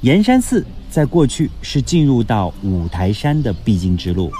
盐山寺在过去是进入到五台山的必经之路。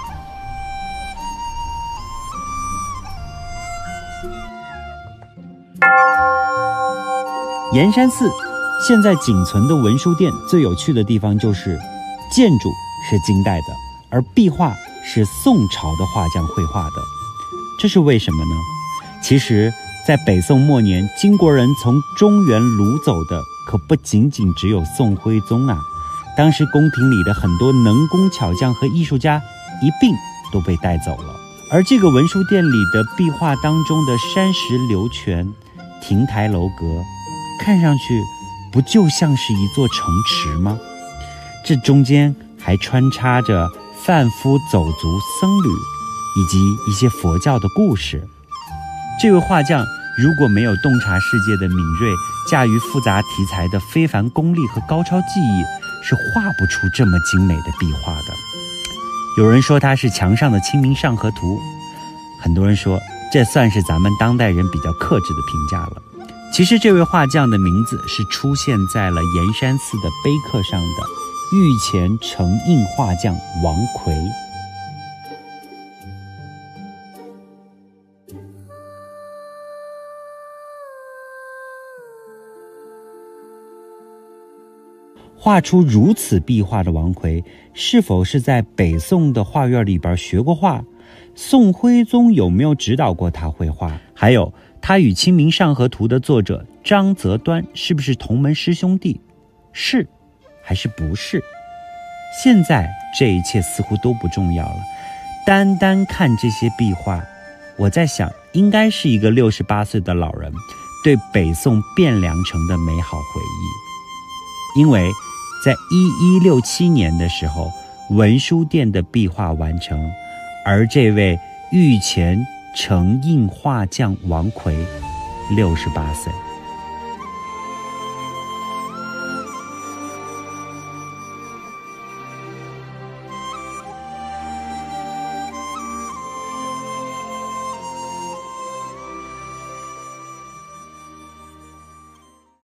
盐山寺现在仅存的文殊殿最有趣的地方就是建筑是金代的，而壁画是宋朝的画匠绘画的。这是为什么呢？其实在北宋末年，金国人从中原掳走的可不仅仅只有宋徽宗啊，当时宫廷里的很多能工巧匠和艺术家一并都被带走了。而这个文殊殿里的壁画当中的山石流泉、亭台楼阁，看上去不就像是一座城池吗？这中间还穿插着贩夫走卒、僧侣以及一些佛教的故事。这位画匠如果没有洞察世界的敏锐，驾驭复杂题材的非凡功力和高超技艺，是画不出这么精美的壁画的。有人说他是墙上的清明上河图，很多人说这算是咱们当代人比较克制的评价了。其实这位画匠的名字是出现在了盐山寺的碑刻上的御前成印画匠王奎。画出如此壁画的王奎，是否是在北宋的画院里边学过画？宋徽宗有没有指导过他绘画？还有，他与《清明上河图》的作者张择端是不是同门师兄弟？是还是不是？现在这一切似乎都不重要了，单单看这些壁画，我在想，应该是一个68岁的老人对北宋汴梁城的美好回忆。因为在1167年的时候，文殊殿的壁画完成，而这位御前成印画匠王奎68岁。